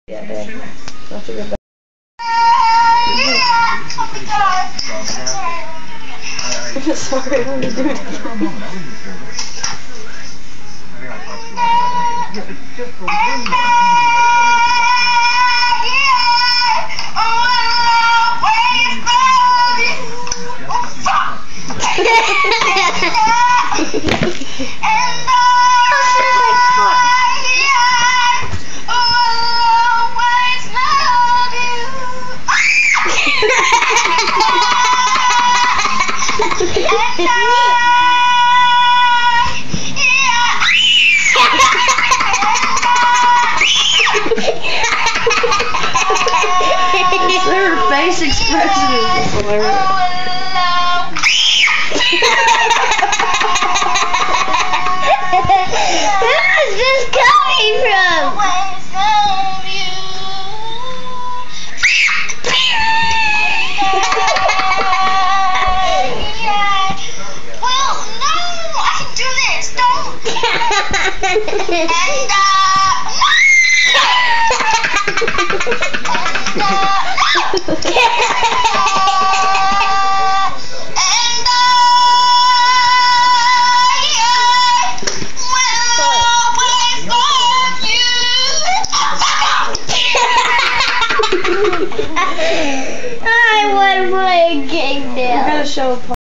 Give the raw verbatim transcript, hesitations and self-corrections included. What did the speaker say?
Yeah, Dad. Not to go back. Sorry, I wanted to do it. Just for one Their face expression is hilarious. Where is this coming from? Well, no, I can do this. Don't. And uh, and I want to play a game now. We're gonna show a